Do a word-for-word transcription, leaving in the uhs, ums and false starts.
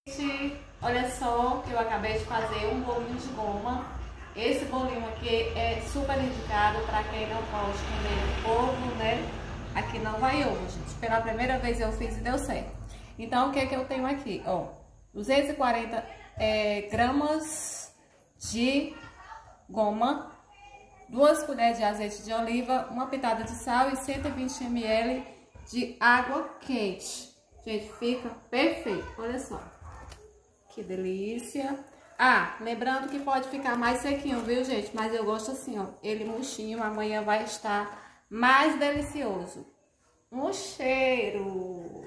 Gente, olha só, eu acabei de fazer um bolinho de goma. Esse bolinho aqui é super indicado para quem não pode comer ovo, né? Aqui não vai ovo, gente. Pela primeira vez eu fiz e deu certo. Então, o que que eu tenho aqui? Ó, duzentos e quarenta é, gramas de goma, duas colheres de azeite de oliva, uma pitada de sal e cento e vinte mililitros de água quente. Gente, fica perfeito. Olha só. Que delícia. Ah, lembrando que pode ficar mais sequinho, viu, gente? Mas eu gosto assim, ó. Ele murchinho, amanhã vai estar mais delicioso. Um cheiro.